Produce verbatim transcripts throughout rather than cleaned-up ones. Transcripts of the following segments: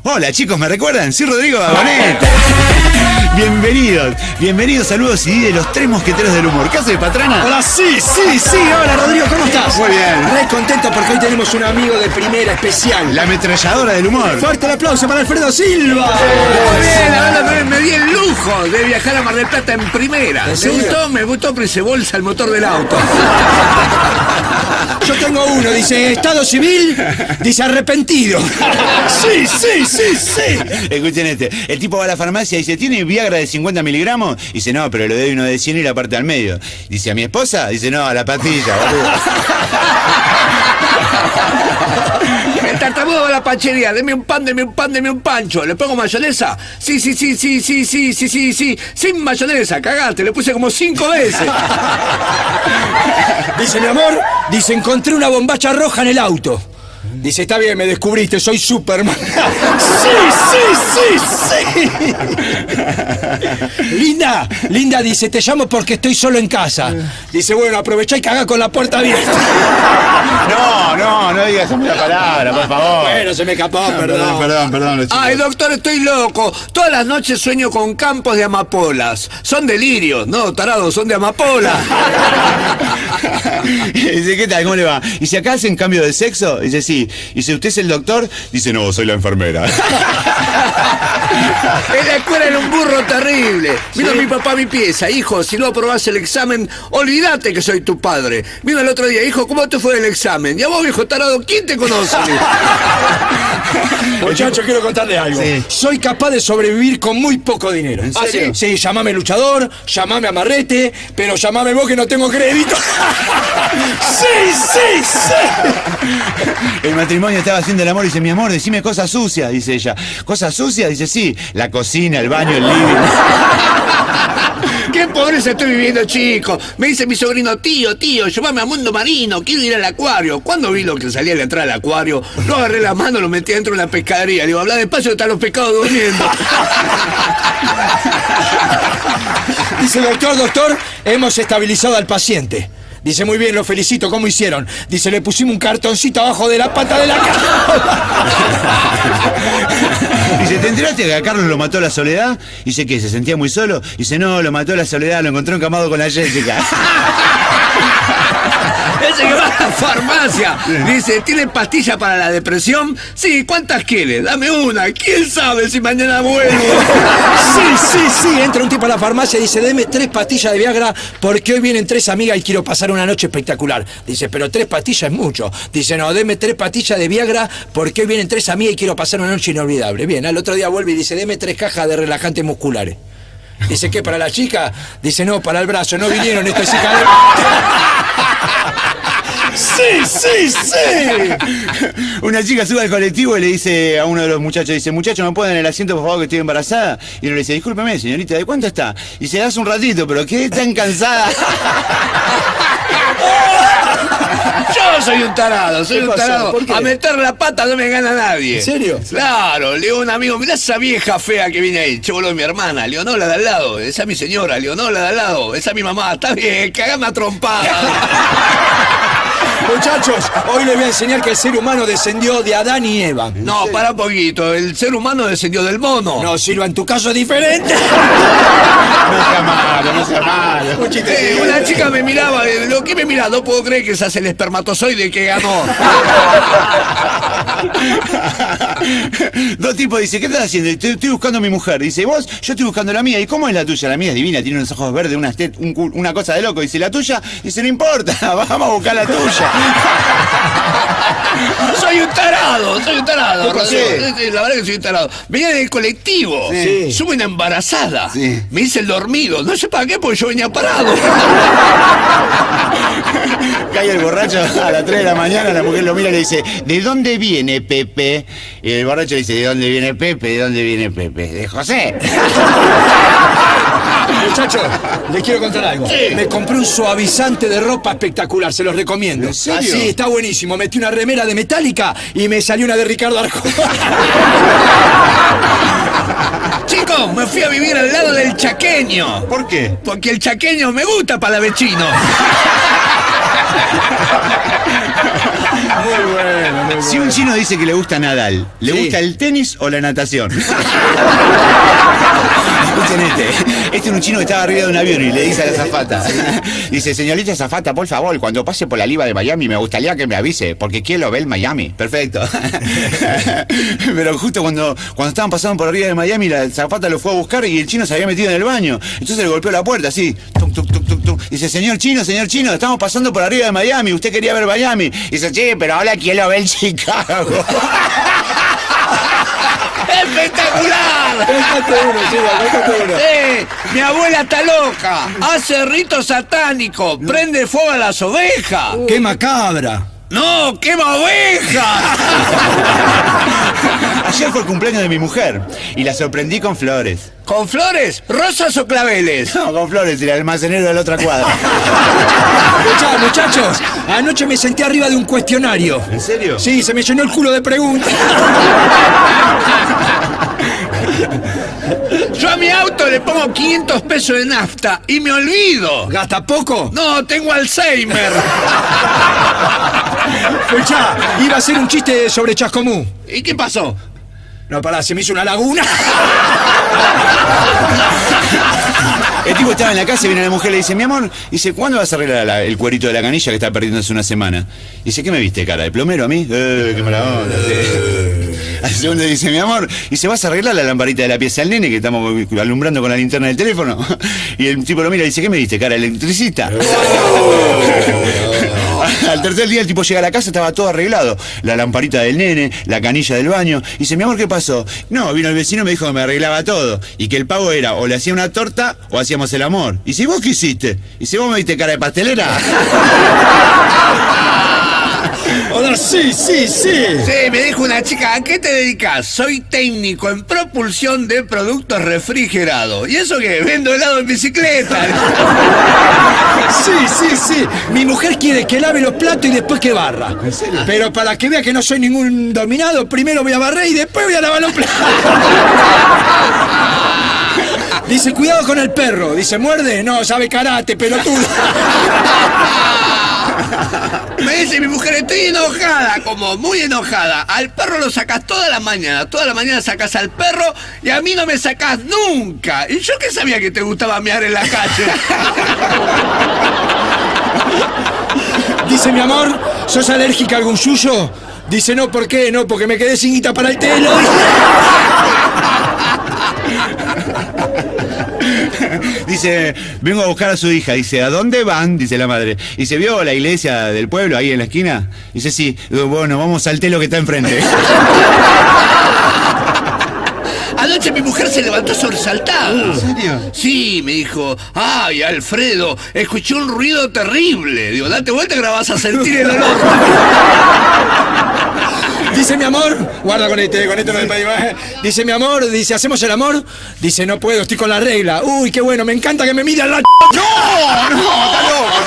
Hola chicos, ¿me recuerdan? Soy Rodrigo Vagoneta. Bienvenidos, bienvenidos, saludos y de los tres mosqueteros del humor. ¿Qué haces, patrona? Hola, sí, sí, sí, hola Rodrigo, ¿cómo estás? Muy bien. Re contento porque hoy tenemos un amigo de primera especial. La ametralladora del humor. Fuerte el aplauso para Alfredo Silva. Muy bien, la verdad me di el lujo de viajar a Mar del Plata en primera. Me gustó, me gustó, pero se bolsa el motor del auto. Yo tengo uno, dice estado civil, dice arrepentido. Sí, sí, sí, sí. Escuchen este, el tipo va a la farmacia y dice, ¿tiene Viagra de cincuenta miligramos? Dice, no, pero le doy uno de cien y la parte al medio. Dice, ¿a mi esposa? Dice, no, a la pastilla, boludo. El tartamudo va a la panchería, deme un pan, deme un pan, deme un pancho. ¿Le pongo mayonesa? Sí, sí, sí, sí, sí, sí, sí, sí, sí. Sin mayonesa, cagaste, le puse como cinco veces. Dice, mi amor, dice, encontré una bombacha roja en el auto. Dice, está bien, me descubriste, soy Superman. Sí, sí, sí, sí. Linda, Linda dice, te llamo porque estoy solo en casa. Dice, bueno, aprovechá y cagá con la puerta abierta. No, no, no digas una palabra, por favor. Bueno, se me escapó, No, perdón. perdón, perdón, perdón. Chicos. Ay, doctor, estoy loco. Todas las noches sueño con campos de amapolas. Son delirios, no, tarados, son de amapolas. Dice, ¿qué tal? ¿Cómo le va? Y si acá hacen cambio de sexo, dice, sí. Y si usted es el doctor, dice, no, soy la enfermera. En la escuela era un burro terrible. Vino mi papá a mi pieza, hijo, si no aprobás el examen, olvídate que soy tu padre. Vino el otro día, hijo, ¿cómo te fue el examen? Y a vos, viejo tarado, ¿quién te conoce? Muchacho, quiero contarle algo. Sí. Soy capaz de sobrevivir con muy poco dinero. ¿En ¿Ah, serio? sí? Sí, llamame luchador, llamame amarrete, pero llamame vos que no tengo crédito. Sí, sí, sí. El matrimonio estaba haciendo el amor y dice, mi amor, decime cosas sucias, dice ella. ¿Cosas sucias? Dice, sí. La cocina, el baño, el living. ¡Qué pobreza estoy viviendo, chico! Me dice mi sobrino, tío, tío, llévame a Mundo Marino, quiero ir al acuario. Cuando vi lo que salía a la entrada del acuario, lo agarré la mano, lo metí dentro de una pescadería. Le digo, habla despacio, están los pescados durmiendo. Dice, doctor, doctor, hemos estabilizado al paciente. Dice, muy bien, lo felicito, ¿cómo hicieron? Dice, le pusimos un cartoncito abajo de la pata de la cama. Dice, ¿te enteraste que a Carlos lo mató la soledad? Dice, ¿qué? ¿Se sentía muy solo? Dice, no, lo mató la soledad, lo encontró encamado con la Jessica. Ese que va a la farmacia. Dice, ¿tiene pastilla para la depresión? Sí, ¿cuántas quiere? Dame una. ¿Quién sabe si mañana vuelvo? Sí, sí, sí. Entra un tipo a la farmacia y dice, deme tres pastillas de Viagra porque hoy vienen tres amigas y quiero pasar una noche espectacular. Dice, pero tres pastillas es mucho. Dice, no, deme tres pastillas de Viagra porque hoy vienen tres amigas y quiero pasar una noche inolvidable. Bien, al otro día vuelve y dice, deme tres cajas de relajantes musculares. Dice, ¿qué, para la chica? Dice, no, para el brazo. No vinieron estas hijas de... ¡Sí, sí, sí! Una chica sube al colectivo y le dice a uno de los muchachos, dice, muchacho, ¿me pueden en el asiento, por favor, que estoy embarazada? Y uno le dice, discúlpeme, señorita, ¿de cuánto está? Y dice, hace un ratito, pero ¿qué tan cansada? Yo soy un tarado, soy ¿Qué un pasó? tarado. ¿Por qué? A meter la pata no me gana nadie. ¿En serio? Claro, le digo a un amigo, mirá esa vieja fea que viene ahí. Che, boludo, mi hermana, Leonora de al lado. Esa es mi señora, Leonora de al lado. Esa es mi mamá. Está bien, cagame a trompada. Muchachos, hoy les voy a enseñar que el ser humano descendió de Adán y Eva. No, para un poquito. El ser humano descendió del mono. No, Silva, en tu caso es diferente. No sea malo, no sea malo. Eh, una chica me miraba, eh, lo que me mira, no puedo creer que ese es el espermatozoide que ganó. Dos tipos dicen, ¿qué estás haciendo? Estoy, estoy buscando a mi mujer. Dice, ¿y vos? Yo estoy buscando a la mía. ¿Y cómo es la tuya? La mía es divina, tiene unos ojos verdes, una, estet, un, una cosa de loco. Dice, ¿la tuya? Dice, no importa, vamos a buscar la tuya. Soy un tarado, soy un tarado. ¿Por qué? Rodrigo. Sí, la verdad que soy un tarado. Venía en el colectivo, Sí. sube una embarazada, Sí. me hice el dormido, no sé para qué, porque yo venía parado. Cae el borracho a las tres de la mañana, la mujer lo mira y le dice, ¿de dónde viene Pepe? Y el borracho le dice, ¿de dónde viene Pepe? ¿De dónde viene Pepe? De José. Muchachos, les quiero contar algo. Sí. Me compré un suavizante de ropa espectacular, se los recomiendo. ¿En serio? Así, está buenísimo. Metí una remera de Metallica y me salió una de Ricardo Arjona. Chicos, me fui a vivir al lado del chaqueño. ¿Por qué? Porque el chaqueño me gusta palavecino. Muy bueno, muy Si un chino dice que le gusta Nadal, ¿le Sí. gusta el tenis o la natación? Escuchen este. Este es un chino que estaba arriba de un avión y le dice a la azafata. Dice, señorita azafata, por favor, cuando pase por la liva de Miami me gustaría que me avise, porque quiero ver Miami. Perfecto. Pero justo cuando, cuando estaban pasando por arriba de Miami, la azafata lo fue a buscar y el chino se había metido en el baño. Entonces le golpeó la puerta así. Tum, tum, tum, tum, tum. Dice, señor chino, señor chino, estamos pasando por arriba de Miami, usted quería ver Miami. Dice, sí, pero ahora quiero ver Chicago. ¡Espectacular! Cuéntate uno, Chiva, cuéntate uno. ¡Eh! Mi abuela está loca. Hace rito satánico. Prende fuego a las ovejas. ¡Qué macabra! ¡No! ¡Quema ovejas! Ayer fue el cumpleaños de mi mujer y la sorprendí con flores. ¿Con flores? ¿Rosas o claveles? No, con flores, el almacenero de la otra cuadra. Escuchá, muchachos, anoche me senté arriba de un cuestionario. ¿En serio? Sí, se me llenó el culo de preguntas. Yo a mi auto le pongo quinientos pesos de nafta y me olvido. ¿Gasta poco? No, tengo Alzheimer. Escuchá, iba a hacer un chiste sobre Chascomú. ¿Y qué pasó? No, pará, se me hizo una laguna. El tipo estaba en la casa y viene la mujer y le dice, mi amor, dice, ¿cuándo vas a arreglar la- el cuerito de la canilla que está perdiendo hace una semana? Dice, ¿qué me viste, cara? ¿De plomero a mí? Eh, qué mala onda. Sí. Al segundo dice, mi amor, y se vas a arreglar la lamparita de la pieza del nene que estamos alumbrando con la linterna del teléfono. Y el tipo lo mira y dice, ¿qué me viste, cara? ¿Electricista? Al tercer día el tipo llega a la casa, estaba todo arreglado. La lamparita del nene, la canilla del baño. Y dice, mi amor, ¿qué pasó? No, vino el vecino y me dijo que me arreglaba todo. Y que el pago era o le hacía una torta o hacíamos el amor. Y si vos qué hiciste? Y si vos me viste cara de pastelera. Hola, sí, sí, sí. Sí, me dijo una chica, ¿a qué te dedicas? Soy técnico en propulsión de productos refrigerados. ¿Y eso qué? Vendo helado en bicicleta. Sí, sí, sí. Mi mujer quiere que lave los platos y después que barra. Pero para que vea que no soy ningún dominado, primero voy a barrer y después voy a lavar los platos. Dice, cuidado con el perro. Dice, ¿muerde? No, sabe karate, pelotudo. Me dice mi mujer, estoy enojada, como muy enojada. Al perro lo sacas toda la mañana, toda la mañana sacas al perro y a mí no me sacas nunca. Y yo que sabía que te gustaba mear en la calle. Dice, mi amor, ¿sos alérgica a algún yuyo? Dice, no, ¿por qué? No, porque me quedé sin guita para el telo. Dice, vengo a buscar a su hija. Dice, ¿a dónde van? Dice la madre. Dice, ¿vio la iglesia del pueblo ahí en la esquina? Dice, sí. Digo, bueno, vamos al telo que está enfrente. Anoche mi mujer se levantó sobresaltada. ¿En serio? Sí, me dijo, ay, Alfredo, escuché un ruido terrible. Digo, date vuelta que ahora vas a sentir el olor. Dice, mi amor, guarda con este, con esto no me pedí más. Dice, mi amor, dice, ¿hacemos el amor? Dice, no puedo, estoy con la regla. Uy, qué bueno, me encanta que me miren la... ¡No! ¡No! ¡Está loco!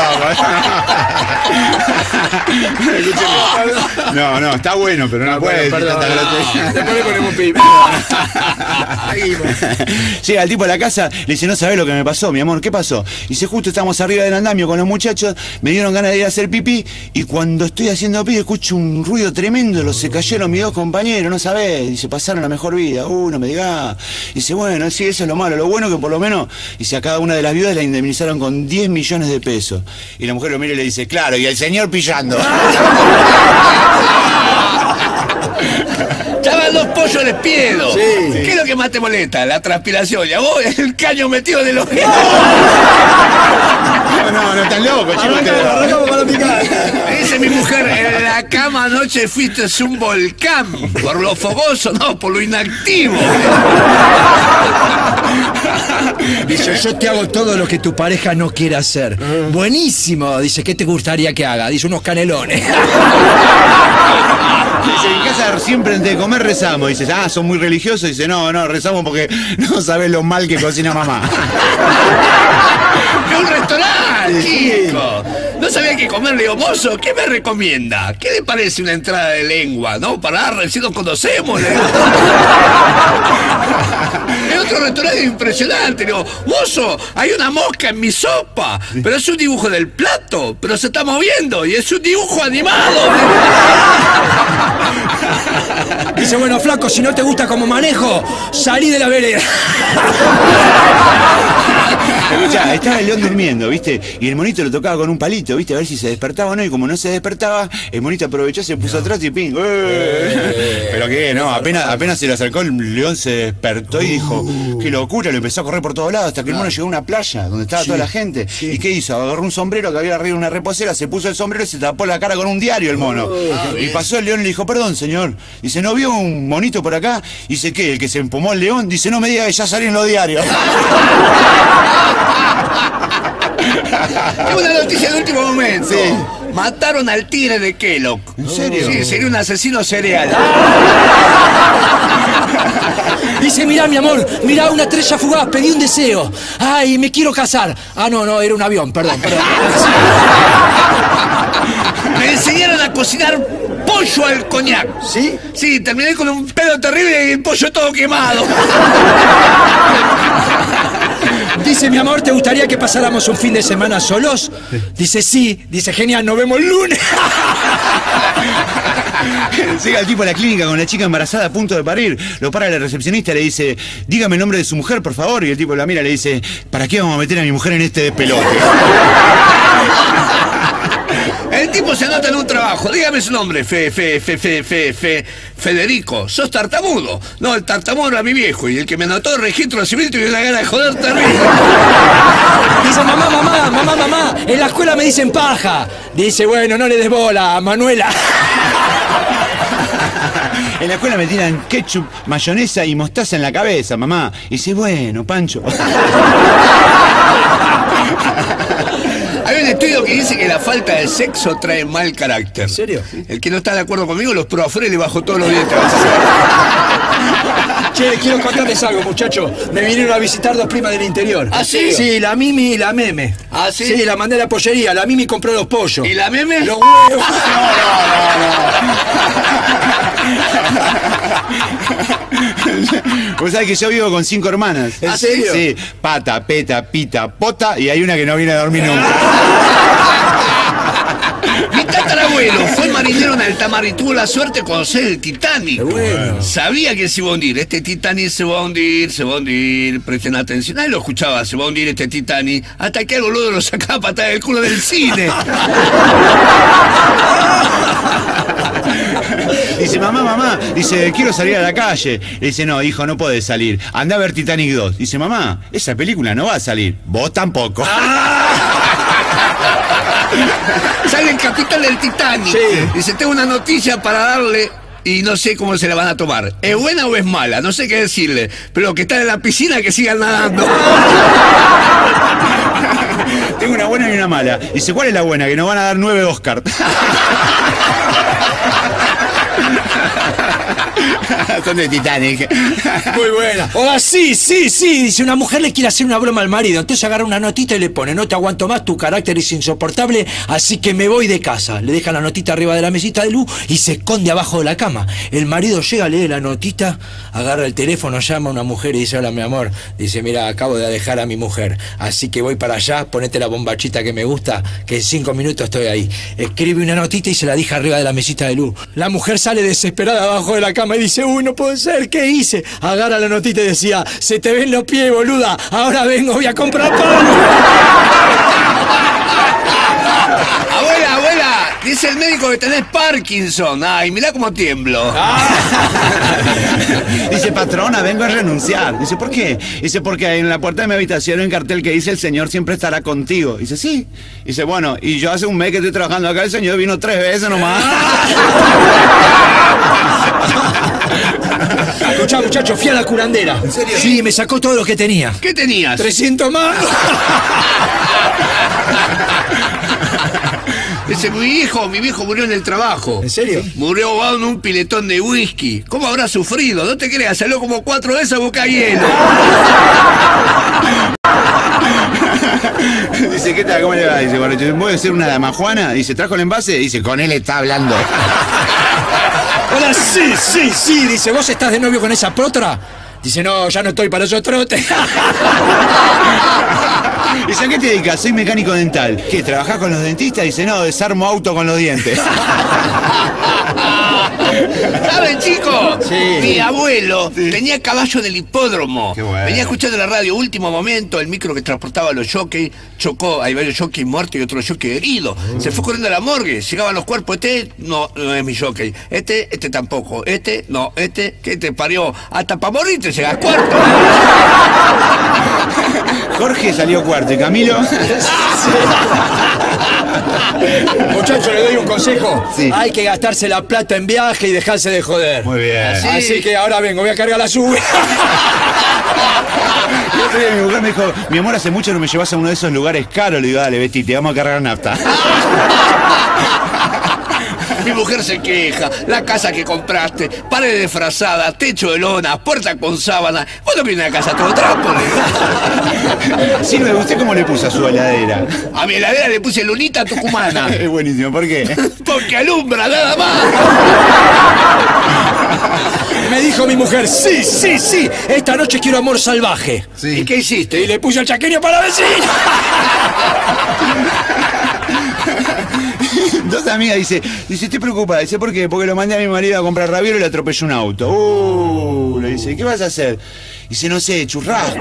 ¡Está loco! No, no, está bueno, pero no, no puede decir tanta grosería. Después le ponemos pibe. Llega el tipo a la casa, le dice, no sabés lo que me pasó, mi amor, ¿qué pasó? Dice, justo estamos arriba del andamio con los muchachos, me dieron ganas de ir a hacer pipí, y cuando estoy haciendo pipí escucho un ruido tremendo, los se cayeron mis dos compañeros, no sabés, dice, pasaron la mejor vida, uh, no me digas. Dice, bueno, sí, eso es lo malo, lo bueno que por lo menos, dice, a cada una de las viudas la indemnizaron con diez millones de pesos. Y la mujer lo mira y le dice, claro, y el señor pillando. Estaban dos pollos de espiedo. Sí. ¿Qué es lo que más te molesta? La transpiración. Y a vos el caño metido de los... No, no, no están locos, chicos. Arrancamos para picar. Me dice mi mujer, en la cama anoche fuiste un volcán. Por lo fogoso, no, por lo inactivo. Dice, yo te hago todo lo que tu pareja no quiere hacer. Buenísimo. Dice, ¿qué te gustaría que haga? Dice, unos canelones. Dice, en casa siempre antes de comer rezamos. Dice, ah, son muy religiosos. Dice, no, no, rezamos porque no sabés lo mal que cocina mamá. ¡Es un restaurante, chico! No sabía qué comer. Le digo, mozo, ¿qué me recomienda? ¿Qué le parece una entrada de lengua, no? Para recién nos conocemos. Le digo. Es otro restaurante impresionante. Le digo, mozo, hay una mosca en mi sopa, pero es un dibujo del plato, pero se está moviendo y es un dibujo animado. Dice, bueno, flaco, si no te gusta como manejo, salí de la vereda. Escuchá, estaba el león durmiendo, ¿viste? Y el monito lo tocaba con un palito, ¿viste? A ver si se despertaba o no. Y como no se despertaba, el monito aprovechó, se puso atrás y ping. ¡Eh! Pero qué, no, apenas, apenas se le acercó, el león se despertó y dijo, qué locura, lo empezó a correr por todos lados hasta que el mono llegó a una playa donde estaba sí, toda la gente. Sí. ¿Y qué hizo? Agarró un sombrero que había arriba de una reposera, se puso el sombrero y se tapó la cara con un diario el mono. Oh, y pasó el león y le dijo, perdón, señor. Dice, ¿no vio un monito por acá? Dice, ¿qué? ¿El que se empomó el león? Dice, no me diga que ya salió en los diarios. Es una noticia de último momento. Sí. Mataron al tigre de Kellogg. ¿En serio? Sí, sería un asesino serial. Dice, mirá, mi amor, mirá una estrella fugaz, pedí un deseo. Ay, me quiero casar. Ah, no, no, era un avión, perdón, perdón. Me enseñaron a cocinar pollo al coñac. ¿Sí? Sí, terminé con un pedo terrible y el pollo todo quemado. Dice, mi amor, ¿te gustaría que pasáramos un fin de semana solos? Dice, sí. Dice, genial, nos vemos el lunes. Llega el tipo a la clínica con la chica embarazada a punto de parir. Lo para la recepcionista y le dice, dígame el nombre de su mujer, por favor. Y el tipo la mira y le dice, ¿para qué vamos a meter a mi mujer en este despelote? El tipo se anota en un trabajo. Dígame su nombre. Fe, fe, fe, fe, fe, fe. Federico. ¿Sos tartamudo? No, el tartamudo era mi viejo. Y el que me anotó el registro de civil tuve una gana de joder terrible. Dice, mamá, mamá, mamá, mamá. En la escuela me dicen paja. Dice, bueno, no le des bola, Manuela. En la escuela me tiran ketchup, mayonesa y mostaza en la cabeza, mamá. Y dice, bueno, Pancho. Hay un estudio que dice que la falta de sexo trae mal carácter. ¿En serio? El que no está de acuerdo conmigo los pro afuera y le bajo todos los dientes. Che, quiero contarles algo, muchachos. Me vinieron a visitar dos primas del interior. ¿Ah, sí? Sí, la Mimi y la Meme. ¿Ah, sí? Sí, la mandé a la pollería. La Mimi compró los pollos. ¿Y la Meme? Los huevos. Vos sabés que yo vivo con cinco hermanas. ¿En serio? Sí, Pata, Peta, Pita, Pota y hay una que no viene a dormir nunca. Mi tatarabuelo fue marinero en alta mar y tuvo la suerte de conocer el Titanic. Bueno. Sabía que se iba a hundir. Este Titanic se va a hundir, se va a hundir. Presten atención. Ahí lo escuchaba, se va a hundir este Titanic. Hasta que el boludo lo sacaba patada del culo del cine. Dice, mamá, mamá, dice, quiero salir a la calle. Le dice, no, hijo, no podés salir. Andá a ver Titanic dos. Dice, mamá, esa película no va a salir. Vos tampoco. Sale el capitán del Titanic. Sí. Dice, tengo una noticia para darle y no sé cómo se la van a tomar. ¿Es buena o es mala? No sé qué decirle. Pero los que están en la piscina que sigan nadando. Tengo una buena y una mala. Dice, ¿cuál es la buena? Que nos van a dar nueve Oscar. Son de Titanic. Muy buena. Hola, sí, sí, sí. Dice, una mujer le quiere hacer una broma al marido. Entonces agarra una notita y le pone, no te aguanto más, tu carácter es insoportable, así que me voy de casa. Le deja la notita arriba de la mesita de luz y se esconde abajo de la cama. El marido llega, lee la notita, agarra el teléfono, llama a una mujer y dice, hola, mi amor. Dice, mira, acabo de dejar a mi mujer, así que voy para allá, ponete la bombachita que me gusta, que en cinco minutos estoy ahí. Escribe una notita y se la deja arriba de la mesita de luz. La mujer sale desesperada abajo de la cama y dice, uy, no puede ser, ¿qué hice? Agarra la notita y decía, se te ven los pies, boluda, ahora vengo, voy a comprar pan. Abuela, abuela, dice el médico que tenés Parkinson. Ay, mirá cómo tiemblo. Dice, patrona, vengo a renunciar. Dice, ¿por qué? Dice, porque en la puerta de mi habitación hay un cartel que dice, el señor siempre estará contigo. Dice, sí. Dice, bueno, y yo hace un mes que estoy trabajando acá, el señor vino tres veces nomás. Escuchá, muchacho, fui a la curandera. ¿En serio? Sí, me sacó todo lo que tenía. ¿Qué tenías? trescientos más. Dice, mi viejo, mi viejo murió en el trabajo. ¿En serio? Murió ahogado en un piletón de whisky. ¿Cómo habrá sufrido? No te creas, salió como cuatro veces a boca llena. Dice, ¿qué tal? ¿Cómo le va? Dice, bueno, ¿voy a hacer una damajuana? Dice, ¿trajo el envase? Dice, con él está hablando. Hola, sí, sí, sí. Dice, ¿vos estás de novio con esa potra? Dice, no, ya no estoy para esos trotes. Dice, ¿a qué te dedicas? Soy mecánico dental. ¿Qué, trabajás con los dentistas? Dice, no, desarmo auto con los dientes. ¿Saben, chicos? Sí. Mi abuelo Sí. tenía caballo del hipódromo. Qué bueno. Venía escuchando la radio, último momento, el micro que transportaba a los jockeys chocó. Hay varios jockeys muertos y otro jockey herido. Oh. Se fue corriendo a la morgue. Llegaban los cuerpos. Este no, no es mi jockey. Este, este tampoco. Este, no. Este, que te parió. Hasta para morirte llegas cuarto. Jorge salió cuarto. ¿Y Camilo? Muchachos, le doy un consejo. Sí. Hay que gastarse la plata en viaje y dejarse de joder. Muy bien. Sí. Así que ahora vengo, voy a cargar la sube. El otro día mi mujer me dijo, mi amor, hace mucho no me llevas a uno de esos lugares caros. Le digo, dale, Betty, te vamos a cargar nafta. Mi mujer se queja, la casa que compraste, pared de frazada, techo de lona, puerta con sábana. Vos no vienes a casa todo trapo, le digo. Sí, me gusté cómo le puso a su heladera. A mi heladera le puse lunita tucumana. Es buenísimo, ¿por qué? Porque alumbra, nada más. Me dijo mi mujer, sí, sí, sí, esta noche quiero amor salvaje. ¿Y qué hiciste? Y le puse el chaqueño para la vecina. Dos amigas dice, dice, estoy preocupada. Dice, ¿por qué? Porque lo mandé a mi marido a comprar raviolo y le atropelló un auto. Uh, le dice, ¿qué vas a hacer? Dice, no sé, churrasco.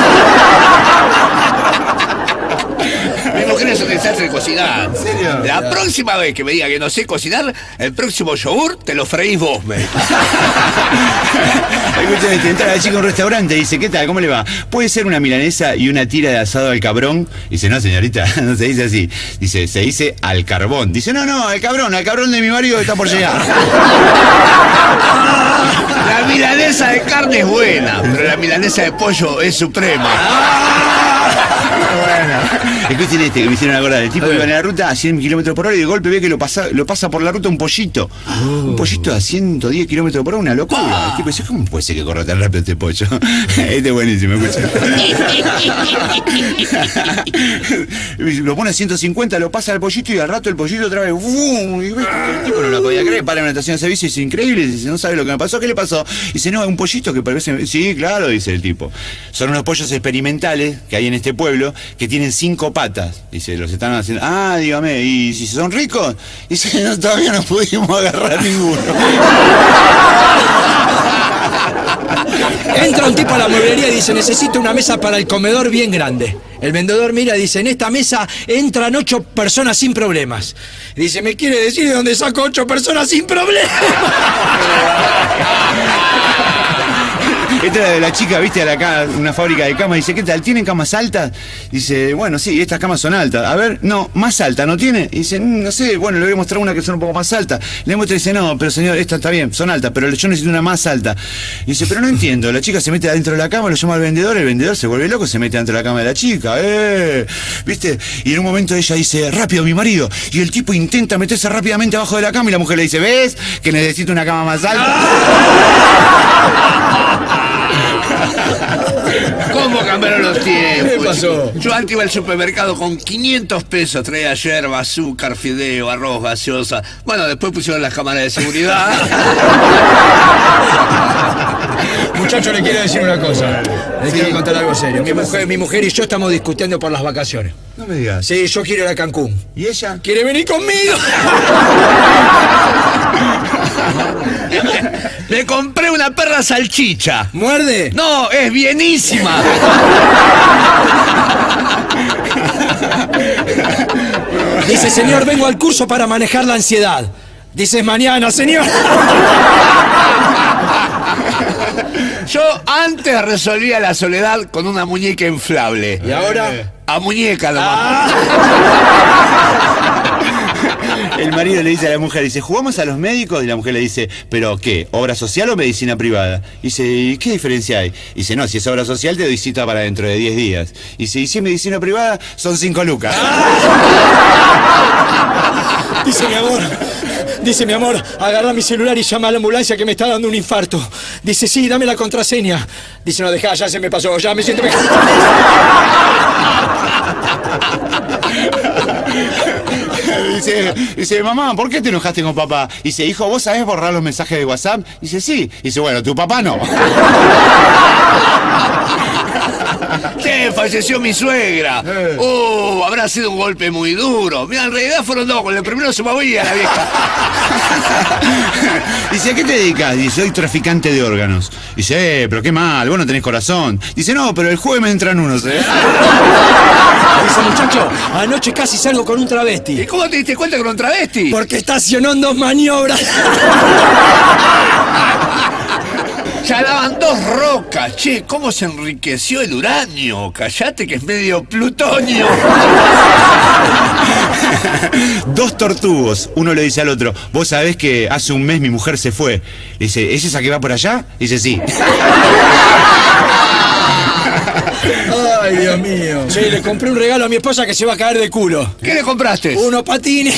Mi mujer es un desastre de cocinar. ¿En serio? La próxima vez que me diga que no sé cocinar, el próximo yogur te lo freís vos, me. Escuchen, este, entra la chica a un restaurante y dice, ¿qué tal? ¿Cómo le va? ¿Puede ser una milanesa y una tira de asado al cabrón? Dice, no, señorita, no se dice así. Dice, se dice al carbón. Dice, no, no, al cabrón, al cabrón de mi marido que está por llegar. La milanesa de carne es buena, pero la milanesa de pollo es suprema. Bueno, escuchen este que me hicieron acordar. El tipo iba en la ruta a cien kilómetros por hora y de golpe ve que lo pasa, lo pasa por la ruta un pollito. Oh. Un pollito a ciento diez kilómetros por hora, una locura. Oh. El tipo dice, ¿cómo puede ser que corra tan rápido este pollo? Este es buenísimo, escucha. Lo pone a ciento cincuenta, lo pasa al pollito y al rato el pollito otra vez. ¡Bum! Y el tipo no lo podía creer, para en una estación de servicio y dice, increíble. Dice, no sabe lo que me pasó, ¿qué le pasó? Dice, no, es un pollito que parece. Sí, claro, dice el tipo. Son unos pollos experimentales que hay en este pueblo que tienen cinco patas. Dice, los están haciendo. Ah, dígame, ¿y si son ricos? Dice, no, todavía no pudimos agarrar ninguno. Entra un tipo a la mueblería y dice, necesito una mesa para el comedor bien grande. El vendedor mira y dice, en esta mesa entran ocho personas sin problemas. Y dice, ¿me quiere decir de dónde saco ocho personas sin problemas? Esta de la chica, viste, a la ca- una fábrica de camas, dice, ¿qué tal? ¿Tienen camas altas? Dice, bueno, sí, estas camas son altas. A ver, no, más alta, ¿no tiene? Y dice, no sé, bueno, le voy a mostrar una que son un poco más alta. Le muestra y dice, no, pero señor, esta está bien, son altas, pero yo necesito una más alta. Y dice, pero no entiendo, la chica se mete adentro de la cama, lo llama al vendedor, el vendedor se vuelve loco, se mete dentro de la cama de la chica, eh, ¿viste? Y en un momento ella dice, rápido, mi marido. Y el tipo intenta meterse rápidamente abajo de la cama y la mujer le dice, ¿ves? Que necesito una cama más alta. ¿Cómo cambiaron los tiempos? ¿Qué pasó? Yo antes iba al supermercado con quinientos pesos, traía yerba, azúcar, fideo, arroz, gaseosa. Bueno, después pusieron las cámaras de seguridad. Muchacho, le quiero decir una cosa. Le quiero contar algo serio. Mi mujer, mi mujer y yo estamos discutiendo por las vacaciones. No me digas. Sí, yo quiero ir a Cancún. ¿Y ella? ¿Quiere venir conmigo? Me compré una perra salchicha. ¿Muerde? No, es bienísima. Dice, señor, vengo al curso para manejar la ansiedad. Dice, mañana, señor. Yo antes resolvía la soledad con una muñeca inflable. ¿Y ahora? A muñeca nomás. El marido le dice a la mujer, dice, ¿jugamos a los médicos? Y la mujer le dice, ¿pero qué? ¿Obra social o medicina privada? Y dice, ¿y qué diferencia hay? Y dice, no, si es obra social te doy cita para dentro de diez días. Y dice, ¿y si es medicina privada? Son cinco lucas. Dice, mi amor, dice, mi amor, agarra mi celular y llama a la ambulancia que me está dando un infarto. Dice, sí, dame la contraseña. Dice, no, dejá, ya se me pasó, ya me siento mejor. Dice, dice, mamá, ¿por qué te enojaste con papá? Dice, hijo, ¿vos sabés borrar los mensajes de WhatsApp? Dice, sí. Dice, bueno, tu papá no. Che, falleció mi suegra. Eh. Oh, habrá sido un golpe muy duro. Mira, en realidad fueron dos. Con el primero se movía la vieja. Dice, ¿a qué te dedicas? Dice, soy traficante de órganos. Dice, eh, pero qué mal, vos no tenés corazón. Dice, no, pero el jueves me entran unos, ¿eh? Dice, muchacho, anoche casi salgo con un travesti. ¿Y cómo te diste cuenta que era un travesti? Porque estacionó en dos maniobras. Ya daban dos rocas. Che, ¿cómo se enriqueció el uranio? Callate que es medio plutonio. Dos tortugos. Uno le dice al otro, vos sabés que hace un mes mi mujer se fue. Le dice, ¿es esa que va por allá? Dice, sí. Ay, Dios mío. Sí, le compré un regalo a mi esposa que se va a caer de culo. ¿Qué le compraste? Unos patines.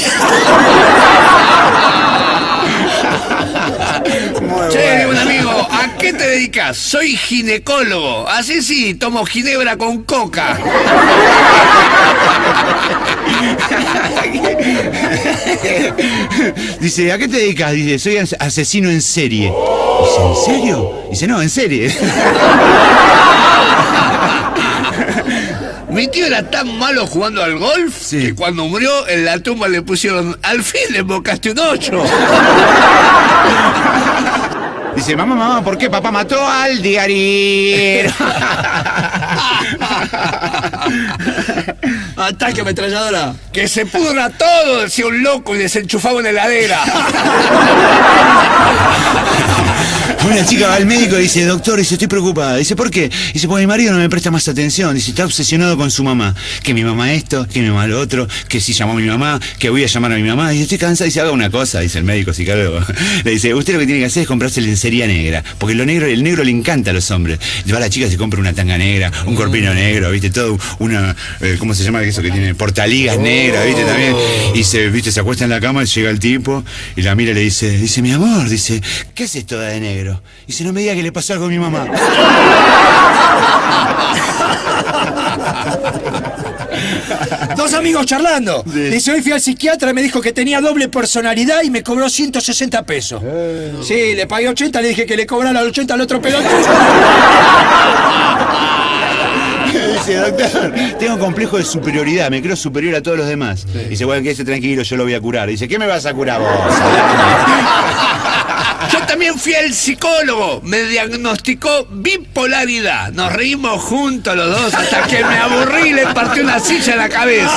Che, un amigo, ¿a qué te dedicas? Soy ginecólogo. Así sí, tomo ginebra con coca. Dice, ¿a qué te dedicas? Dice, soy as- asesino en serie. Dice, ¿en serio? Dice, no, en serie. Mi tío era tan malo jugando al golf Sí. que cuando murió en la tumba le pusieron, al fin le embocaste un ocho. Dice, mamá, mamá, ¿por qué papá mató al diario? Ataque ametralladora. Que se pudra todo, decía un loco y desenchufaba una heladera. Una chica va al médico y dice, doctor, dice, estoy preocupada. Dice, ¿por qué? Dice, porque mi marido no me presta más atención. Dice, está obsesionado con su mamá. Que mi mamá esto, que mi mamá lo otro, que si llamó a mi mamá, que voy a llamar a mi mamá. Dice, estoy cansada. Dice, haga una cosa, dice el médico psicólogo. Le dice, usted lo que tiene que hacer es comprarse lencería negra. Porque lo negro, el negro le encanta a los hombres. Le va a la chica, se compra una tanga negra, un corpino negro, viste, todo, una, eh, ¿cómo se llama eso que tiene? Portaligas negras, viste, también. Y se, viste, se acuesta en la cama, llega el tipo y la mira y le dice, dice, mi amor, dice, ¿qué es esto de negro? Dice, no me diga que le pasó algo a mi mamá. Dos amigos charlando. Sí. Dice, hoy fui al psiquiatra y me dijo que tenía doble personalidad y me cobró ciento sesenta pesos. Eh. Sí, le pagué ochenta, le dije que le cobrara los ochenta al otro pelotudo. Dice, doctor, tengo complejo de superioridad, me creo superior a todos los demás. Dice, bueno, quédese tranquilo, yo lo voy a curar. Dice, ¿qué me vas a curar vos? Yo también fui al psicólogo. Me diagnosticó bipolaridad. Nos reímos juntos los dos hasta que me aburrí y le partí una silla en la cabeza.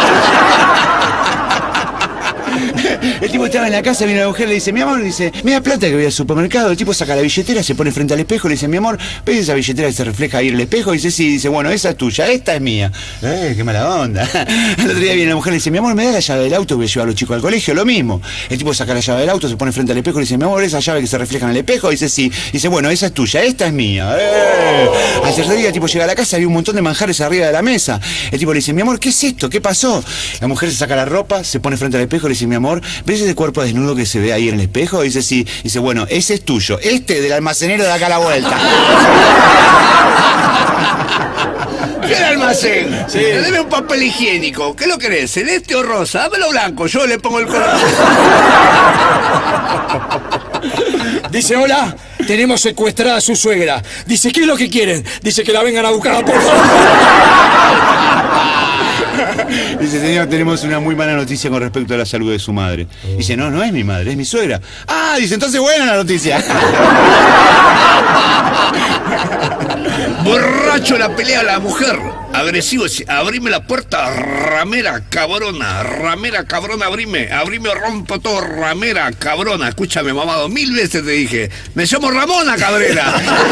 El tipo estaba en la casa, viene la mujer, le dice, mi amor, dice, me da plata que voy al supermercado. El tipo saca la billetera, se pone frente al espejo, le dice, mi amor, ¿ves esa billetera que se refleja ahí en el espejo? Dice, sí, dice, bueno, esa es tuya, esta es mía. Eh, qué mala onda. El otro día viene la mujer, le dice, mi amor, me da la llave del auto que voy a llevar a los chicos al colegio, lo mismo. El tipo saca la llave del auto, se pone frente al espejo, le dice, mi amor, esa llave que se refleja en el espejo, dice, sí. Dice, bueno, esa es tuya, esta es mía. Eh. Al tercer día el tipo llega a la casa, había un montón de manjares arriba de la mesa. El tipo le dice, mi amor, ¿qué es esto? ¿Qué pasó? La mujer se saca la ropa, se pone frente al espejo, le dice, mi amor, ¿ves ese cuerpo desnudo que se ve ahí en el espejo? Dice, sí. Dice, bueno, ese es tuyo. Este del almacenero de acá a la vuelta. ¿Qué el almacén? Sí. Deme un papel higiénico. ¿Qué lo querés? ¿Celeste o rosa? Dámelo blanco, yo le pongo el color. Dice, hola, tenemos secuestrada a su suegra. Dice, ¿qué es lo que quieren? Dice que la vengan a buscar, por favor. Dice, señor, tenemos una muy mala noticia con respecto a la salud de su madre. Dice, no, no es mi madre, es mi suegra. Ah, dice, entonces buena la noticia. Borracho la pelea a la mujer. Agresivo, dice, abrime la puerta, ramera, cabrona. Ramera, cabrona, abrime. Abrime o rompo todo, ramera, cabrona. Escúchame, mamado, mil veces te dije. Me llamo Ramona Cabrera.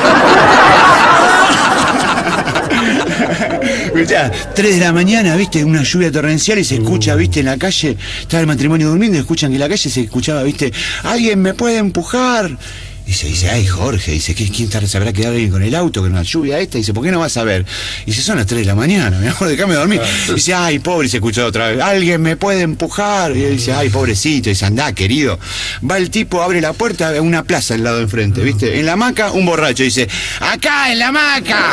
Escuchá, tres de la mañana, viste, una lluvia torrencial y se escucha, viste, en la calle, estaba el matrimonio durmiendo y escuchan que en la calle se escuchaba, viste, alguien me puede empujar. Dice, dice, ay, Jorge, dice, ¿qué, ¿quién tarde se habrá quedado alguien con el auto, con la lluvia esta? Dice, ¿por qué no vas a ver? Dice, son las tres de la mañana, mi amor, déjame dormir. Dice, ay, pobre, y se escuchó otra vez, ¿alguien me puede empujar? Y él dice, ay, pobrecito, dice, andá, querido. Va el tipo, abre la puerta, a una plaza al lado de enfrente, ¿viste? En la hamaca, un borracho, dice, ¡acá, en la hamaca!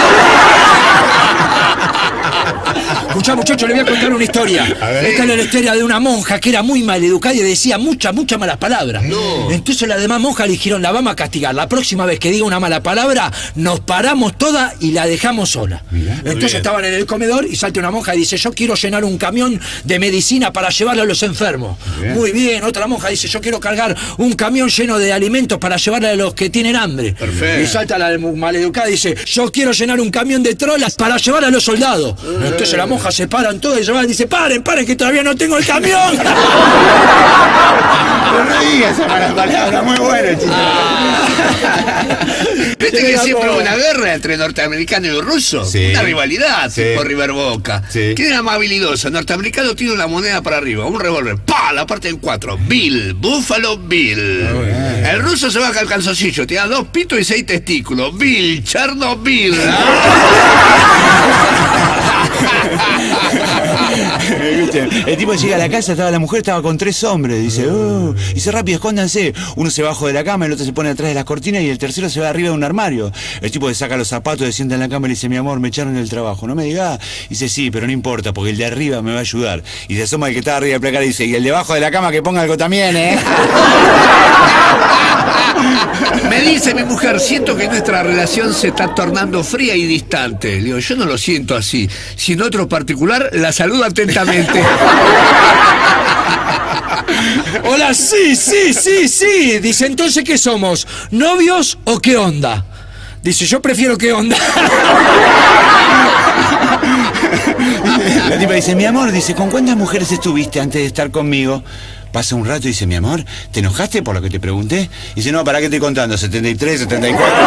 Escuchá, muchachos, le voy a contar una historia. Esta es la historia de una monja que era muy maleducada y decía muchas, muchas malas palabras. No. Entonces las demás monjas le dijeron, la vamos a castigar. La próxima vez que diga una mala palabra, nos paramos todas y la dejamos sola. Mirá, entonces estaban en el comedor y salta una monja y dice, yo quiero llenar un camión de medicina para llevarle a los enfermos. Bien. Muy bien, otra monja dice, yo quiero cargar un camión lleno de alimentos para llevarle a los que tienen hambre. Perfecto. Y salta la maleducada y dice, yo quiero llenar un camión de trolas para llevar a los soldados. Bien. Entonces la monja se paran todas y se van y dice, paren, paren, que todavía no tengo el camión. No digas esa mala palabra, muy bueno, chicos. Ah. ¿Viste que siempre hubo una guerra entre norteamericano y ruso? Sí. Una rivalidad, sí. Tipo River Boca. Sí. ¿Quién era más habilidoso? El norteamericano tiene una moneda para arriba, un revólver, ¡pa! La parte en cuatro. Bill, Buffalo Bill. Oh, yeah. El ruso se baja el calzoncillo, tiene dos pitos y seis testículos. Bill, Chernobyl. El tipo llega a la casa, estaba la mujer, estaba con tres hombres. Dice, oh, dice, rápido, escóndanse. Uno se baja de la cama, el otro se pone atrás de las cortinas y el tercero se va arriba de un armario. El tipo le saca los zapatos, se sienta en la cama y le dice, mi amor, me echaron del trabajo. No me digas. Dice, sí, pero no importa, porque el de arriba me va a ayudar. Y se asoma el que está arriba del placar y dice, y el debajo de la cama que ponga algo también, ¿eh? Me dice mi mujer, siento que nuestra relación se está tornando fría y distante. Le digo, yo no lo siento así. Si en otro particular, la saludo atentamente. Hola, sí, sí, sí, sí. Dice, entonces, ¿qué somos? ¿Novios o qué onda? Dice, yo prefiero qué onda. La tipa dice, mi amor, dice, ¿con cuántas mujeres estuviste antes de estar conmigo? Pasa un rato y dice, mi amor, ¿te enojaste por lo que te pregunté? Dice, no, ¿para qué estoy contando? setenta y tres, setenta y cuatro.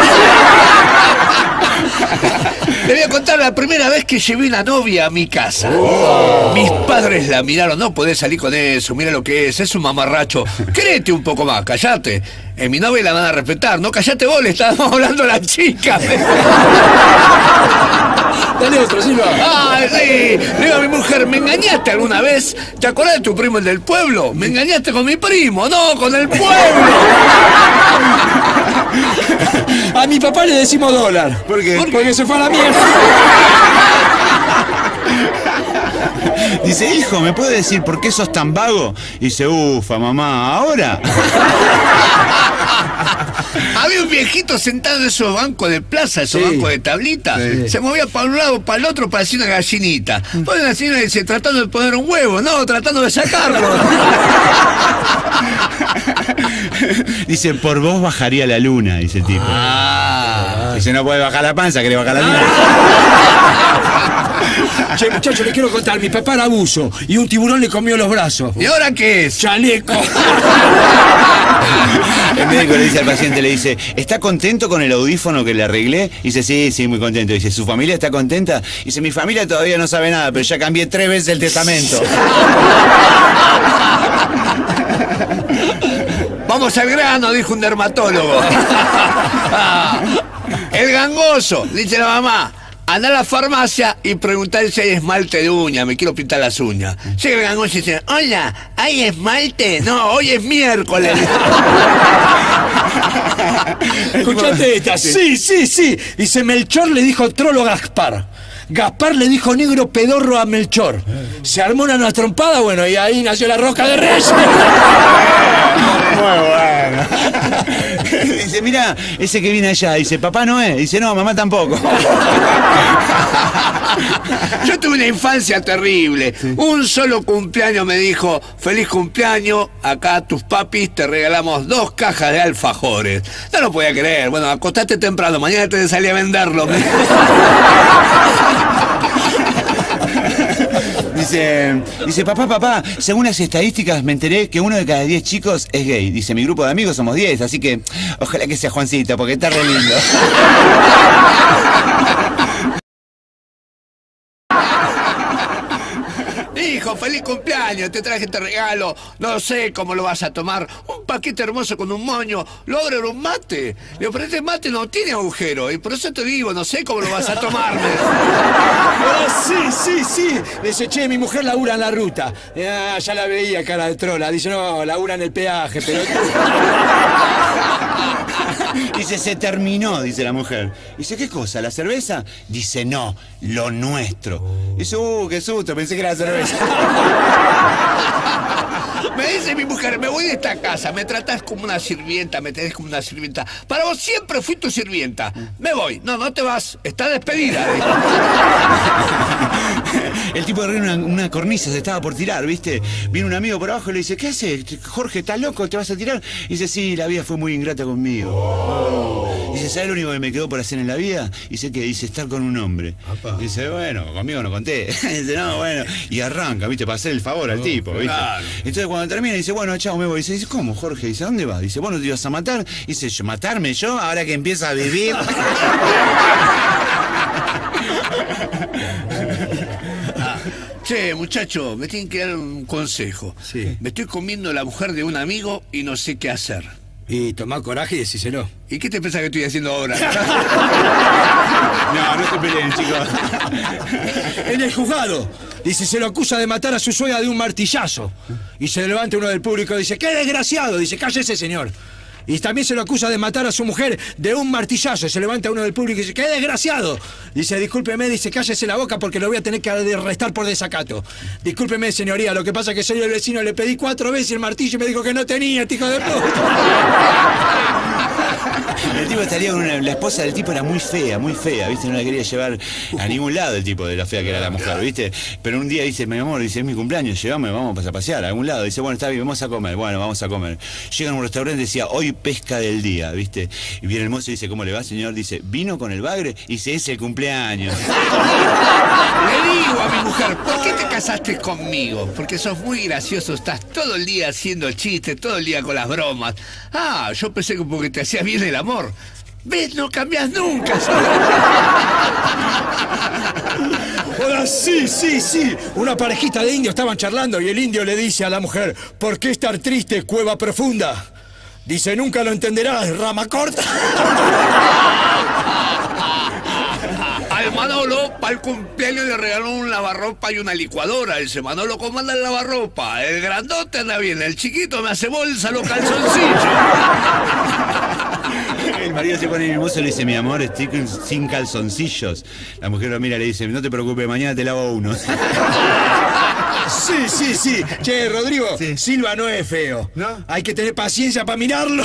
Le voy a contar la primera vez que llevé una novia a mi casa. Oh. Mis padres la miraron, no podés salir con eso, mira lo que es, es un mamarracho. Créete un poco más, callate. En mi novia la van a respetar, no callate vos, le estábamos hablando a la chica. Dale otro, Silva. Ay, sí. Le digo a mi mujer, ¿me engañaste alguna vez? ¿Te acordás de tu primo, el del pueblo? Me engañaste con mi primo, no, con el pueblo. A mi papá le decimos dólar. ¿Por qué? Porque se fue a la mierda. Dice, hijo, ¿me puede decir por qué sos tan vago? Dice, ufa, mamá, ¿ahora? Había un viejito sentado en esos bancos de plaza, esos sí. bancos de tablita. Sí. Se movía para un lado, para el otro, parecía una gallinita. Pues la señora dice, tratando de poner un huevo, no, tratando de sacarlo. Dice, por vos bajaría la luna, dice el tipo. Ah. Dice, no puede bajar la panza, quiere bajar la luna. Che, muchachos, les quiero contar, mi papá era abuso y un tiburón le comió los brazos. ¿Y ahora qué es? Chaleco. El médico le dice al paciente, le dice, ¿está contento con el audífono que le arreglé? Dice, sí, sí, muy contento. Dice, ¿su familia está contenta? Dice, mi familia todavía no sabe nada, pero ya cambié tres veces el testamento. Vamos al grano, dijo un dermatólogo. El gangoso, dice la mamá. Anda a la farmacia y preguntar si hay esmalte de uña, me quiero pintar las uñas. Llega el gangoso y dice, hola, ¿hay esmalte? No, hoy es miércoles. Escuchate esta, sí, sí, sí. Dice, Melchor le dijo trolo a Gaspar. Gaspar le dijo negro pedorro a Melchor. Se armó una trompada, bueno, y ahí nació la Rosca de Reyes. Muy bueno. Dice, mira, ese que viene allá, dice, papá no es. Dice, no, mamá tampoco. Yo tuve una infancia terrible. Sí. Un solo cumpleaños me dijo, feliz cumpleaños, acá tus papis te regalamos dos cajas de alfajores. No lo podía creer. Bueno, acostate temprano, mañana te salí a venderlo. Dice, dice, papá, papá, según las estadísticas me enteré que uno de cada diez chicos es gay. Dice, mi grupo de amigos somos diez, así que ojalá que sea Juancito, porque está re lindo. Hijo, chico, feliz cumpleaños, te traje este regalo, no sé cómo lo vas a tomar, un paquete hermoso con un moño, lo abro en un mate, le digo, pero este mate no tiene agujero, y por eso te digo, no sé cómo lo vas a tomar. Ah, sí, sí, sí. Dice, che, mi mujer labura en la ruta. Ah, ya la veía, cara de trola. Dice, no, labura en el peaje, pero... Dice, se terminó, dice la mujer. Dice, ¿qué cosa? ¿La cerveza? Dice, no, lo nuestro. Dice, uh, qué susto, pensé que era la cerveza. Me dice mi mujer, me voy de esta casa, me tratás como una sirvienta, me tenés como una sirvienta. Para vos siempre fui tu sirvienta. Me voy. No, no te vas. Está despedida. El tipo de una, una cornisa se estaba por tirar, ¿viste? Viene un amigo por abajo y le dice, ¿qué haces? Jorge, ¿estás loco? ¿Te vas a tirar? Y dice, sí, la vida fue muy ingrata conmigo. Oh. Dice, ¿sabes lo único que me quedó por hacer en la vida? Dice que dice estar con un hombre. Apa. Dice, bueno, conmigo no conté. Dice, no, bueno. Y arranca, ¿viste? Para hacer el favor al oh, tipo, ¿viste? Claro. Entonces cuando termina dice, bueno, chao, me voy. Dice, dice, ¿cómo, Jorge? Dice, ¿a dónde vas? Dice, bueno, te ibas a matar. Dice, ¿yo matarme yo? Ahora que empieza a vivir. Ah, che, muchacho, me tienen que dar un consejo. Sí. Me estoy comiendo la mujer de un amigo y no sé qué hacer. Y tomá coraje y decíselo. ¿Y qué te pensás que estoy haciendo ahora? No, no se peleen, chicos. En el juzgado, dice, se lo acusa de matar a su suegra de un martillazo. Y se levanta uno del público y dice, ¡qué desgraciado! Dice, cállese, señor. Y también se lo acusa de matar a su mujer de un martillazo. Se levanta uno del público y dice, ¡qué desgraciado! Dice, discúlpeme, dice, cállese la boca porque lo voy a tener que arrestar por desacato. Discúlpeme, señoría, lo que pasa es que soy el vecino, le pedí cuatro veces el martillo y me dijo que no tenía, este hijo de puta. El tipo estaría con una, la esposa del tipo era muy fea, muy fea, ¿viste? No la quería llevar a ningún lado el tipo de la fea que era la mujer, ¿viste? Pero un día dice, mi amor, dice, es mi cumpleaños, llévame, vamos a pasear a algún lado. Dice, bueno, está bien, vamos a comer. Bueno, vamos a comer. Llega a un restaurante y decía, hoy pesca del día, ¿viste? Y viene el mozo y dice, ¿cómo le va, señor? Dice, ¿vino con el bagre? Y dice, es el cumpleaños. Le digo a mi mujer, ¿por qué te casaste conmigo? Porque sos muy gracioso, estás todo el día haciendo chistes, todo el día con las bromas. Ah, yo pensé que porque te hacía bien el amor. ¿Ves? No cambias nunca. Hola, sí, sí, sí. Una parejita de indios estaban charlando y el indio le dice a la mujer, ¿por qué estar triste, cueva profunda? Dice, nunca lo entenderás, rama corta. Al Manolo, para el cumpleaños le regaló un lavarropa y una licuadora. Ese Manolo comanda el lavarropa. El grandote anda bien, el chiquito me hace bolsa los calzoncillos. El marido se pone nervioso y le dice, mi amor, estoy sin calzoncillos. La mujer lo mira y le dice, no te preocupes, mañana te lavo uno. Sí, sí, sí. Che, Rodrigo, sí. Silva no es feo. ¿No? Hay que tener paciencia para mirarlo. No,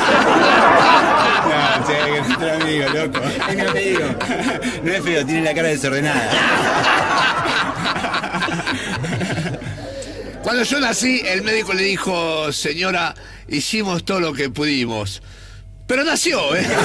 sí, que es nuestro amigo, loco. Es mi amigo. No es feo, tiene la cara desordenada. Cuando yo nací, el médico le dijo, señora, hicimos todo lo que pudimos. Pero nació, ¿eh?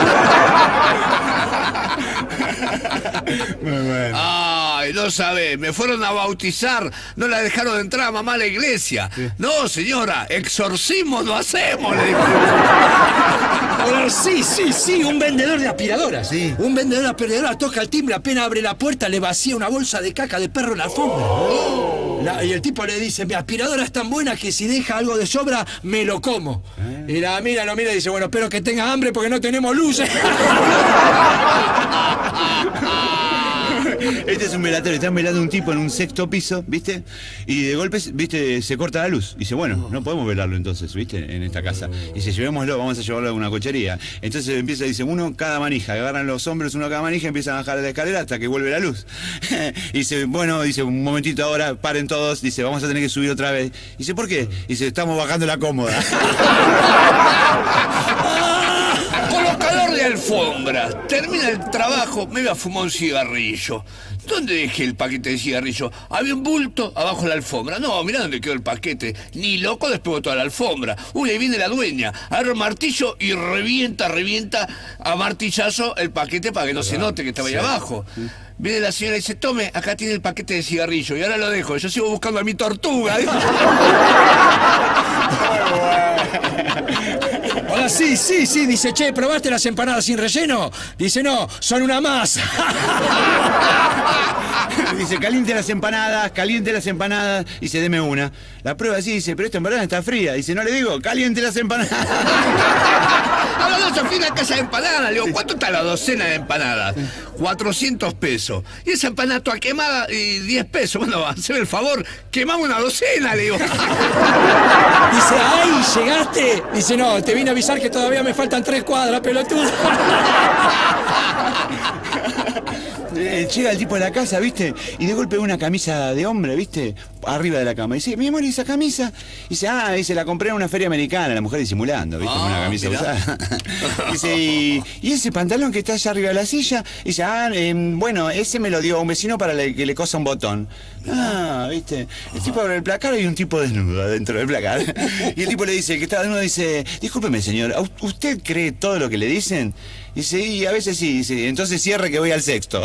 Muy bueno. Ay, no sabés, me fueron a bautizar, no la dejaron entrar a mamá a la iglesia. Sí. No, señora, exorcismo no hacemos, le dijo. Ahora, sí, sí, sí, un vendedor de aspiradoras. Sí. Un vendedor de aspiradoras toca el timbre, apenas abre la puerta, le vacía una bolsa de caca de perro en la alfombra. Oh. La, y el tipo le dice, mi aspiradora es tan buena que si deja algo de sobra, me lo como. Eh. Y la mira, lo mira y dice, bueno, espero que tengas hambre porque no tenemos luces. Este es un velatorio, están velando un tipo en un sexto piso, ¿viste? Y de golpe, ¿viste? Se corta la luz. Y dice, bueno, no podemos velarlo entonces, ¿viste? En esta casa. Y dice, llevémoslo, vamos a llevarlo a una cochería. Entonces empieza, dice, uno cada manija, agarran los hombres, uno cada manija, empiezan a bajar la escalera hasta que vuelve la luz. Y dice, bueno, dice, un momentito ahora, paren todos, dice, vamos a tener que subir otra vez. Y dice, ¿por qué? Y dice, estamos bajando la cómoda. Colocador de alfombras. Termina el trabajo, me voy a fumar un cigarrillo. ¿Dónde dejé el paquete de cigarrillo? Había un bulto abajo de la alfombra. No, mirá dónde quedó el paquete. Ni loco despegó toda la alfombra. Uy, ahí viene la dueña. Agarra el martillo y revienta, revienta a martillazo el paquete para que no se note que estaba ahí sí. abajo. Sí. Viene la señora y dice, tome, acá tiene el paquete de cigarrillo. Y ahora lo dejo. Yo sigo buscando a mi tortuga. Hola, sí, sí, sí. Dice, che, ¿probaste las empanadas sin relleno? Dice, no, son una masa. Dice, caliente las empanadas, caliente las empanadas. Dice, deme una. La prueba así, dice, pero esta empanada está fría. Dice, no le digo, caliente las empanadas. Hablando de Sofía, casa de empanadas. Le digo, ¿cuánto está la docena de empanadas? cuatrocientos pesos. Y esa empanada toda quemada y diez pesos. Bueno, haceme el favor, quemame una docena, le digo. Dice, ¡ay, llegaste! Dice, no, te vine a avisar que todavía me faltan tres cuadras, pelotudo. Eh, llega el tipo de la casa, ¿viste? Y de golpe una camisa de hombre, ¿viste? Arriba de la cama. Dice, mi amor, ¿y esa camisa? Dice, ah, dice, la compré en una feria americana, la mujer disimulando, ¿viste? Ah, Con una camisa mirá. usada. Dice, y, y ese pantalón que está allá arriba de la silla, dice, ah, eh, bueno, ese me lo dio un vecino para le- que le cosa un botón. Ah, ¿viste? El tipo abre el placar y hay un tipo desnudo dentro del placar. Y el tipo le dice, el que está desnudo, dice, discúlpeme, señor, ¿a u- ¿usted cree todo lo que le dicen? Dice, y a veces sí, dice, entonces cierre que voy al sexto.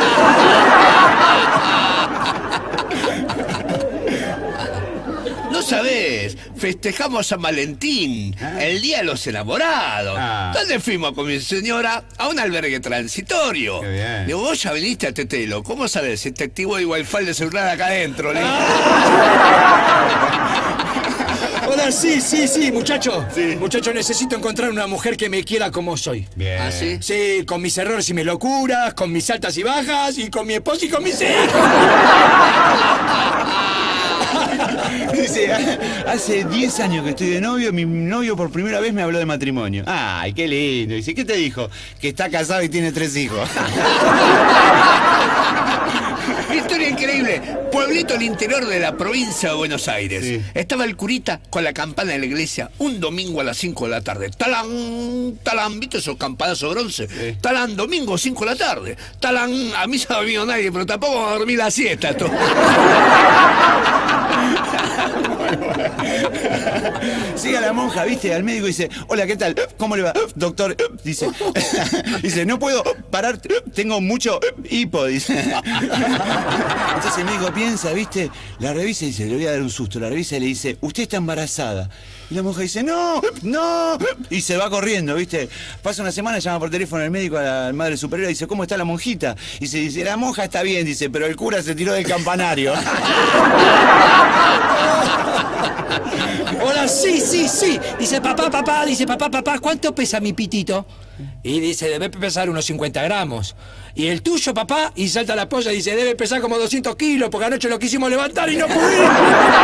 No sabés, festejamos San Valentín, el Día de los Enamorados. Ah. ¿Dónde fuimos con mi señora? A un albergue transitorio. Qué bien. Le digo, vos ya viniste a Tetelo, ¿cómo sabés si te activó el wifi de celular acá adentro? Le digo. Hola, sí, sí, sí, muchacho. Muchacho, necesito encontrar una mujer que me quiera como soy. Bien. ¿Ah, sí? Sí, con mis errores y mis locuras, con mis altas y bajas, y con mi esposo y con mis hijos. Dice, hace diez años que estoy de novio, mi novio por primera vez me habló de matrimonio. Ay, qué lindo. Dice, ¿qué te dijo? Que está casado y tiene tres hijos. Historia increíble. Pueblito al interior de la provincia de Buenos Aires. Sí. Estaba el curita con la campana de la iglesia un domingo a las cinco de la tarde. Talán, talán, ¿viste esos campanazos bronce? Sí. Talán, domingo cinco de la tarde. Talán, a mí se ha dormido nadie, pero tampoco va a dormir la siesta. Esto. Sigue la monja, ¿viste? Al médico y dice, hola, ¿qué tal? ¿Cómo le va? Doctor, dice, dice, no puedo parar, tengo mucho hipo, dice. Entonces el médico piensa, ¿viste? La revisa y dice, le voy a dar un susto. La revisa y le dice, usted está embarazada. Y la monja dice, no, no. Y se va corriendo, ¿viste? Pasa una semana, llama por teléfono al médico a la madre superiora y dice, ¿cómo está la monjita? Y se dice, la monja está bien, dice, pero el cura se tiró del campanario. Hola, sí, sí, sí. Dice, papá, papá, dice, papá, papá, ¿cuánto pesa mi pitito? Y dice, debe pesar unos cincuenta gramos. ¿Y el tuyo, papá? Y salta la polla y dice, debe pesar como doscientos kilos, porque anoche lo quisimos levantar y no pudimos.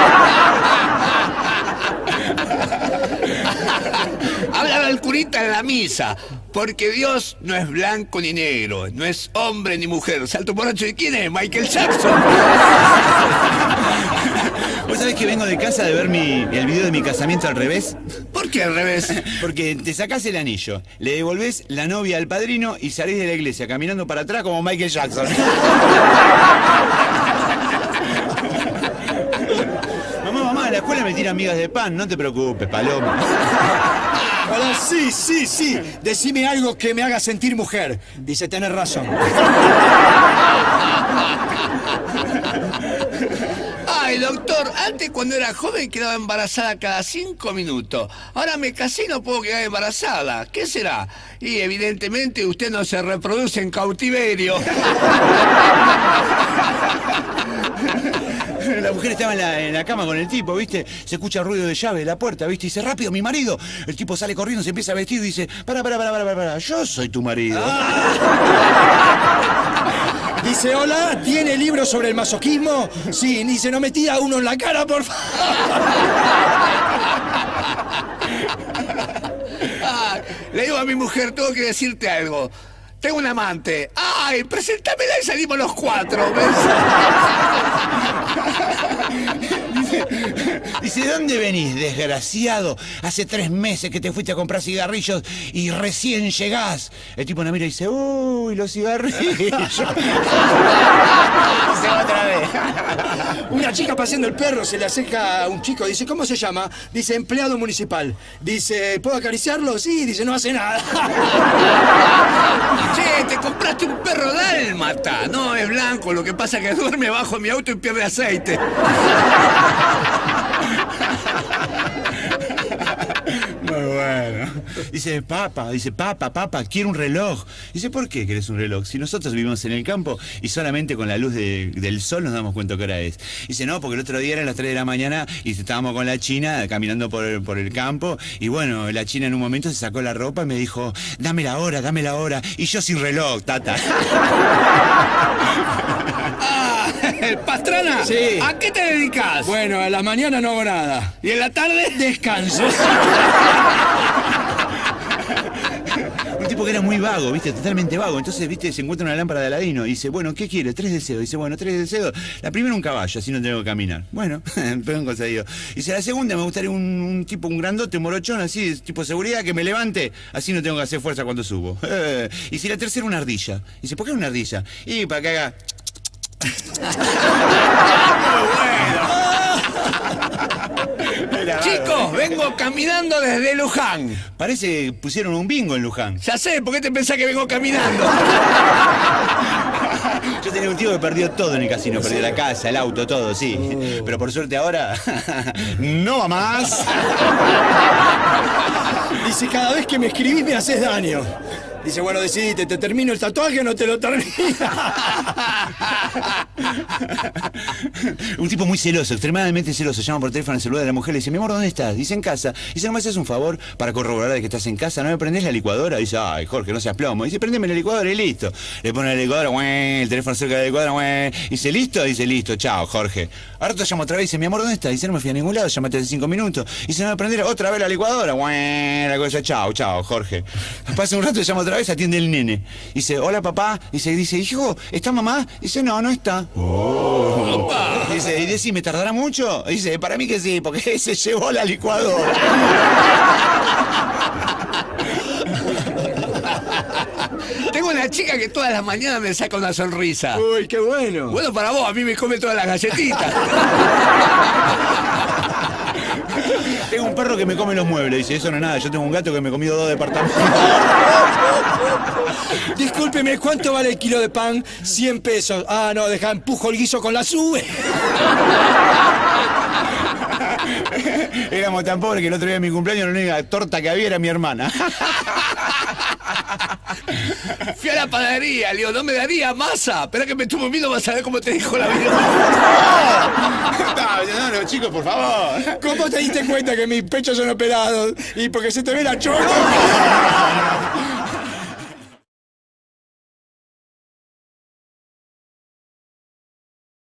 Hablaba el curita en la misa, porque Dios no es blanco ni negro, no es hombre ni mujer. Salto borracho, ¿y quién es? Michael Jackson. ¿Vos sabés que vengo de casa de ver mi, el video de mi casamiento al revés? ¿Por qué al revés? Porque te sacás el anillo, le devolvés la novia al padrino y salís de la iglesia caminando para atrás como Michael Jackson. Mamá, mamá, en la escuela me tiran migas de pan, no te preocupes, paloma. Hola, sí, sí, sí. Decime algo que me haga sentir mujer. Dice, tenés razón. Ay, doctor, antes cuando era joven quedaba embarazada cada cinco minutos. Ahora me casé y no puedo quedar embarazada. ¿Qué será? Y evidentemente usted no se reproduce en cautiverio. La mujer estaba en la, en la cama con el tipo, ¿viste? Se escucha ruido de llave de la puerta, ¿viste? Y dice, rápido, mi marido. El tipo sale corriendo, se empieza a vestir y dice, para, para, para, para, para, para, yo soy tu marido. Dice, hola, ¿tiene libros sobre el masoquismo? Sí, dice, no me tira uno en la cara, por favor. Ah, le digo a mi mujer, tengo que decirte algo. Tengo un amante. ¡Ay, preséntamela y salimos los cuatro! Dice, ¿de dónde venís, desgraciado? Hace tres meses que te fuiste a comprar cigarrillos y recién llegás. El tipo la mira y dice, uy, los cigarrillos. Se va otra vez. Una chica paseando el perro se le acerca a un chico, dice, ¿cómo se llama? Dice, empleado municipal. Dice, ¿puedo acariciarlo? Sí, dice, no hace nada. Che, te compraste un perro dálmata. No, es blanco, lo que pasa es que duerme bajo mi auto y pierde aceite. Muy bueno. Dice, papá, dice, papá, papá, quiero un reloj. Dice, ¿por qué querés un reloj? Si nosotros vivimos en el campo y solamente con la luz de, del sol nos damos cuenta qué hora es. Dice, no, porque el otro día eran las tres de la mañana y estábamos con la china caminando por el, por el campo y bueno, la china en un momento se sacó la ropa y me dijo, dame la hora, dame la hora. Y yo sin reloj, tata. Ah, Pastrana, Sí. ¿a qué te dedicas? Bueno, a la mañana no hago nada. ¿Y en la tarde? Descanso. Un tipo que era muy vago, viste, totalmente vago. Entonces, viste, se encuentra una lámpara de Aladino y dice, bueno, ¿qué quiere? Tres deseos. Dice, bueno, tres deseos. La primera un caballo, así no tengo que caminar. Bueno, pego un conseguido. Dice, la segunda me gustaría un, un tipo, un grandote, un morochón, así, tipo seguridad, que me levante, así no tengo que hacer fuerza cuando subo. Y si la tercera una ardilla. Dice, ¿por qué una ardilla? Y para que haga... Chicos, vengo caminando desde Luján. Parece que pusieron un bingo en Luján. Ya sé, ¿por qué te pensás que vengo caminando? Yo tenía un tío que perdió todo en el casino, perdió la casa, el auto, todo, sí. Pero por suerte ahora no va más. Dice, cada vez que me escribís me haces daño. Dice, bueno, decidite, ¿te termino el tatuaje o no te lo termino? Un tipo muy celoso, extremadamente celoso, llama por teléfono al celular de la mujer, le dice, mi amor, ¿dónde estás? Dice, en casa. Dice, ¿no me haces un favor para corroborar de que estás en casa? ¿No me prendés la licuadora? Dice, ay, Jorge, no seas plomo. Dice, prendeme la licuadora y listo. Le pone la licuadora, güey, el teléfono cerca de la licuadora, güey. Dice, ¿listo? Dice, listo, chao, Jorge. Ahora te llamo otra vez, dice, mi amor, ¿dónde estás? Dice, no me fui a ningún lado, llamate hace cinco minutos. Dice, ¿no me prendés otra vez la licuadora? Güey, la cosa, chao, chao, Jorge. Pasa un rato, llama otra vez, atiende el nene. Dice, hola papá. Dice, dice, hijo, ¿está mamá? Dice, no, no está. Oh. Dice, y decime, ¿tardará mucho? Dice, para mí que sí, porque se llevó la licuadora. Tengo una chica que todas las mañanas me saca una sonrisa. Uy, qué bueno. Bueno, para vos, a mí me come todas las galletitas. Tengo un perro que me come los muebles. Dice, eso no es nada, yo tengo un gato que me comió dos departamentos. Discúlpeme, ¿cuánto vale el kilo de pan? cien pesos. Ah, no, deja, empujo el guiso con la sube. Éramos tan pobres que el otro día de mi cumpleaños la única torta que había era mi hermana. Fui a la panadería, le digo, ¿no me daría masa? Espera que me estuvo moviendo, vas a ver cómo te dijo la vida. No, no, no, chicos, por favor. ¿Cómo te diste cuenta que mis pechos son operados? Y porque se te ve la chota.